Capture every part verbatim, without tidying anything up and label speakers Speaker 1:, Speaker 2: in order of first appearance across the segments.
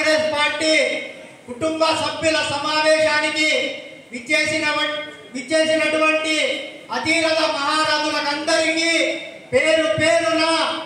Speaker 1: Congress party కుటుంబ సభ్యుల సమావేశానికి విచ్చేసిన విచ్చేసినటువంటి అతిరథ మహారథులందరికీ పేరు పేరున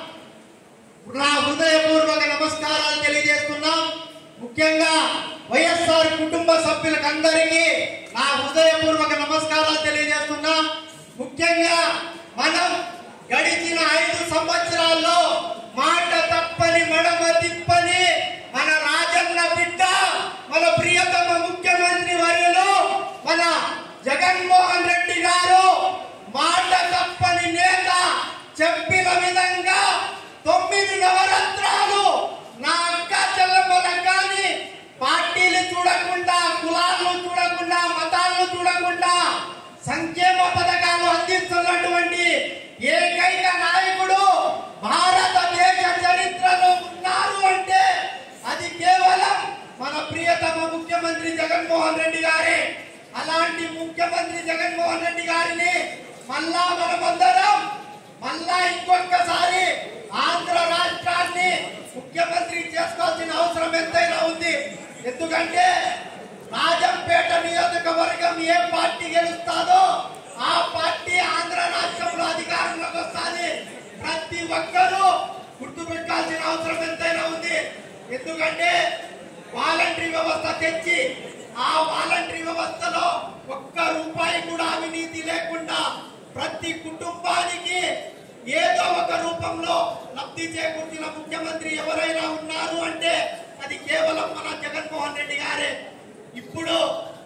Speaker 1: నా హృదయపూర్వక నమస్కారాలు తెలియజేస్తున్నాం. ముఖ్యంగా వైఎస్ఆర్ కుటుంబ సభ్యులకందరికీ నా హృదయపూర్వక నమస్కారాలు తెలియజేస్తున్నాం. ముఖ్యంగా మనం గడిచిన ఐదు సంవత్సరాల్లో మాట తప్పని మడమ తిప్పని మన రాజన్న బిడ్డ మన ప్రియతమ ముఖ్యమంత్రి వర్యులు మన జగన్మోహన్ రెడ్డి గారు మాట తప్పని నేత చెప్పిన విధంగా తొమ్మిది నవరత్నాలు నా అక్క చెల్లెమ్మలకు కానీ పార్టీలు చూడకుండా కులాలను చూడకుండా మతాలను చూడకుండా సంక్షేమ పథకాలు అందిస్తున్నటువంటి ఏకైక నాయకుడు భారతదేశ చరిత్రలో ఉన్నారు అంటే అది కేవలం మన ప్రియతమ ముఖ్యమంత్రి జగన్మోహన్ రెడ్డి గారే. అలాంటి ముఖ్యమంత్రి జగన్మోహన్ రెడ్డి గారిని మళ్ళా మనమందరం మళ్ళా ఇంకొకసారి ఆంధ్ర రాష్ట్రాన్ని ముఖ్యమంత్రి చేసుకోవాల్సిన అవసరం ఎంతైనా ఉంది. ఎందుకంటే రాజంపేట నియోజకవర్గం ఏ పార్టీ గెలుస్తాదో ఆ పార్టీ ఆంధ్ర రాష్ట్రంలో అధికారంలోకి వస్తుంది. ప్రతి ఒక్కరూ గుర్తుపెట్టాల్సిన అవసరం ఎంతైనా ఉంది. ఎందుకంటే వాలంటరీ వ్యవస్థ తెచ్చి ఆ వాలంటరీ వ్యవస్థలో ఒక్క రూపాయి కూడా అవినీతి లేకుండా ప్రతి కుటుంబానికి ఏదో ఒక రూపంలో లబ్ధి చేకూర్చిన ముఖ్యమంత్రి ఎవరైనా ఉన్నారు అంటే అది కేవలం మన జగన్మోహన్ రెడ్డి గారే. ఇప్పుడు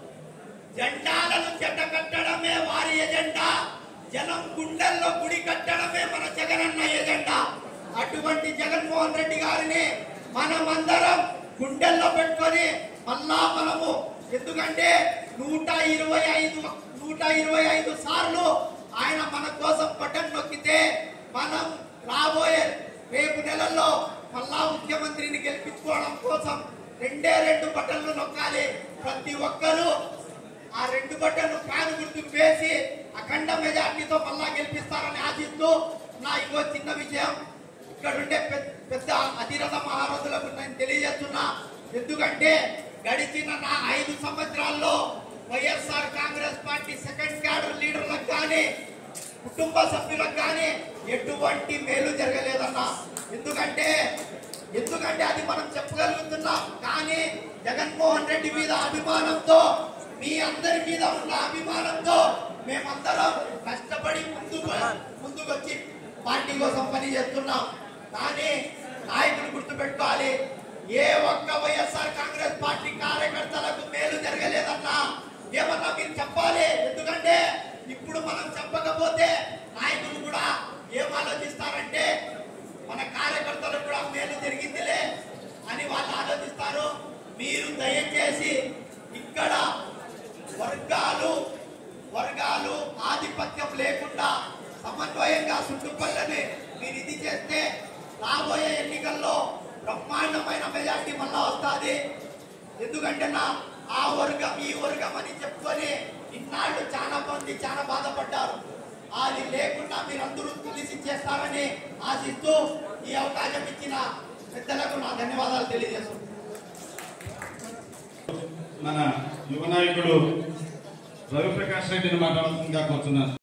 Speaker 1: జెండాలను చెట్ట కట్టడమే వారి ఎజెండా, జనం గుండెల్లో గుడి కట్టడమే మన జగనన్న ఎజెండా. అటువంటి జగన్మోహన్ రెడ్డి గారిని మనమందరం గుండెల్లో పెట్టుకొని మళ్ళా మనము ఎందుకంటే నూట ఇరవై ఐదు నూట ఇరవై ఐదు సార్లు ఆయన మన కోసం బటన్ నొక్కితే మనం రాబోయే రేపు నెలల్లో మళ్ళా ముఖ్యమంత్రిని గెలిపించుకోవడం కోసం రెండే రెండు బటన్లు నొక్కాలి. ప్రతి ఒక్కరూ ఆ రెండు బటన్లు ఫ్యాన్ గుర్తుకు వేసి అఖండ మెజార్టీతో మళ్ళా గెలిపిస్తారని ఆశిస్తూ నా ఇంకో చిన్న విషయం ఇక్కడ ఉండే పెద్ద అతిరథ మహారథులకు నేను తెలియజేస్తున్నా. ఎందుకంటే గడిచిన నా ఐదు సంవత్సరాల్లో YSR Congress party second cadre లీడర్లకు కానీ కుటుంబ సభ్యులకు కానీ ఎటువంటి మేలు జరగలేదన్నా. ఎందుకంటే ఎందుకంటే అది మనం చెప్పగలుగుతున్నాం. కానీ జగన్మోహన్ రెడ్డి మీద అభిమానంతో మీ అందరి మీద ఉన్న అభిమానంతో మేమందరం కష్టపడి ముందుకు ముందుకు వచ్చి పార్టీ కోసం పని చేస్తున్నాం. కానీ నాయకులు గుర్తుపెట్టుకోవాలి, ఏ ఒక్క వైఎస్ఆర్ కాంగ్రెస్ పార్టీ కార్యకర్తలకు మేలు జరగలేదన్నా ఏమన్నా మీరు చెప్పాలి. ఎందుకంటే ఇప్పుడు మనం చెప్పకపోతే నాయకులు కూడా ఏం ఆలోచిస్తారంటే మన కార్యకర్తలకు కూడా మేలు జరిగిందిలే అని వాళ్ళు ఆలోచిస్తారు. మీరు దయచేసి ఇక్కడ వర్గాలు వర్గాలు ఆధిపత్యం లేకుండా సమన్వయంగా చుట్టుపల్లని మీరు ఇది చేస్తే రాబోయే ఎన్నికల్లో బ్రహ్మాండమైన మెజార్టీ మళ్ళా వస్తుంది. ఎందుకంటే నా ఆ వర్గం ఈ వర్గం అని చెప్పుకొని ఇన్నాళ్ళు చాలా మంది చాలా బాధపడ్డారు. అది లేకుండా మీరందరూ కలిసి చేస్తారని ఆశిస్తూ ఈ అవకాశం ఇచ్చిన పెద్దలకు నా ధన్యవాదాలు తెలియజేస్తున్నాను.
Speaker 2: మన యువ నాయకుడు రవిప్రకాష్ రెడ్డిని మాట్లాడుతుందిగా కోరుతున్నాను.